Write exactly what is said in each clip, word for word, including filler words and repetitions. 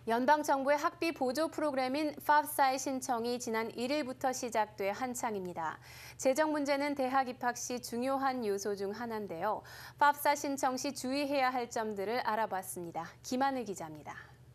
연방정부의 학비 보조 프로그램인 팝사의 신청이 지난 일 일부터 시작돼 한창입니다. 재정 문제는 대학 입학 시 중요한 요소 중 하나인데요. 팝사 신청 시 주의해야 할 점들을 알아봤습니다. 김하늘 기자입니다.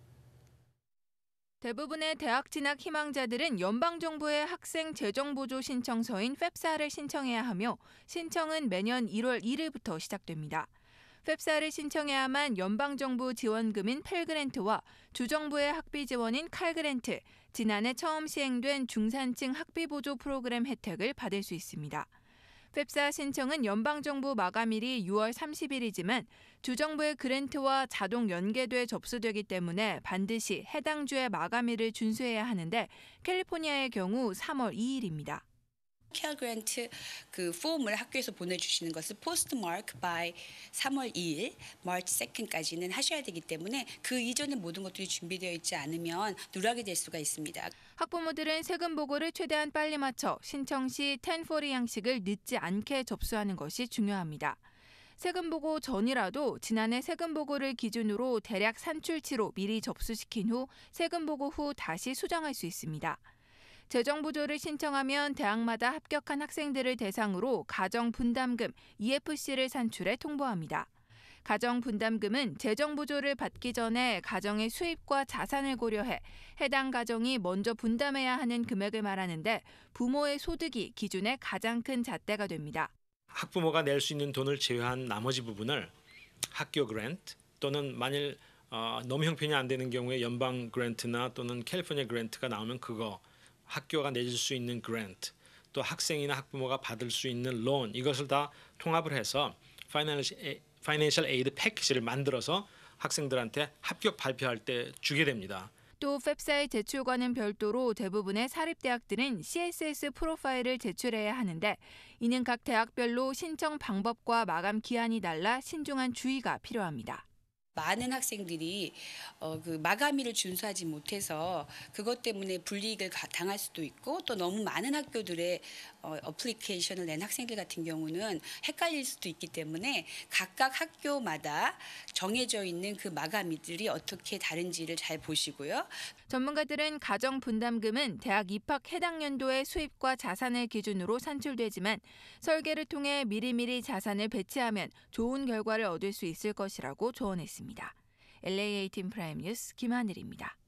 대부분의 대학 진학 희망자들은 연방정부의 학생 재정보조 신청서인 팝사를 신청해야 하며 신청은 매년 일월 일 일부터 시작됩니다. 팝사를 신청해야만 연방정부 지원금인 펠그랜트와 주정부의 학비 지원인 칼그랜트, 지난해 처음 시행된 중산층 학비보조 프로그램 혜택을 받을 수 있습니다. 팝사 신청은 연방정부 마감일이 유월 삼십일이지만 주정부의 그랜트와 자동 연계돼 접수되기 때문에 반드시 해당 주의 마감일을 준수해야 하는데 캘리포니아의 경우 삼월 이일입니다. 캘 그랜트 그 폼을 학교에서 보내주시는 것을 포스트 마크 by 삼월 이일, 마치 세컨드까지는 하셔야 되기 때문에 그 이전에 모든 것들이 준비되어 있지 않으면 누락이 될 수가 있습니다. 학부모들은 세금 보고를 최대한 빨리 마쳐 신청 시 텐사십 양식을 늦지 않게 접수하는 것이 중요합니다. 세금 보고 전이라도 지난해 세금 보고를 기준으로 대략 산출치로 미리 접수시킨 후 세금 보고 후 다시 수정할 수 있습니다. 재정보조를 신청하면 대학마다 합격한 학생들을 대상으로 가정분담금 이에프씨를 산출해 통보합니다. 가정분담금은 재정보조를 받기 전에 가정의 수입과 자산을 고려해 해당 가정이 먼저 분담해야 하는 금액을 말하는데 부모의 소득이 기준의 가장 큰 잣대가 됩니다. 학부모가 낼 수 있는 돈을 제외한 나머지 부분을 학교 그랜트 또는 만일 어, 너무 형편이 안 되는 경우에 연방 그랜트나 또는 캘리포니아 그랜트가 나오면 그거 학교가 내줄 수 있는 그랜트, 또 학생이나 학부모가 받을 수 있는 론, 이것을 다 통합을 해서 파이낸셜 에이드 패키지를 만들어서 학생들한테 합격 발표할 때 주게 됩니다. 또 팝사의 제출과는 별도로 대부분의 사립대학들은 씨에스에스 프로파일을 제출해야 하는데 이는 각 대학별로 신청 방법과 마감 기한이 달라 신중한 주의가 필요합니다. 많은 학생들이 어, 그 마감일을 준수하지 못해서 그것 때문에 불이익을 당할 수도 있고 또 너무 많은 학교들의 어, 어플리케이션을 낸 학생들 같은 경우는 헷갈릴 수도 있기 때문에 각각 학교마다 정해져 있는 그 마감일들이 어떻게 다른지를 잘 보시고요. 전문가들은 가정분담금은 대학 입학 해당 연도의 수입과 자산을 기준으로 산출되지만 설계를 통해 미리미리 자산을 배치하면 좋은 결과를 얻을 수 있을 것이라고 조언했습니다. 엘에이에이틴 프라임 뉴스 김하늘입니다.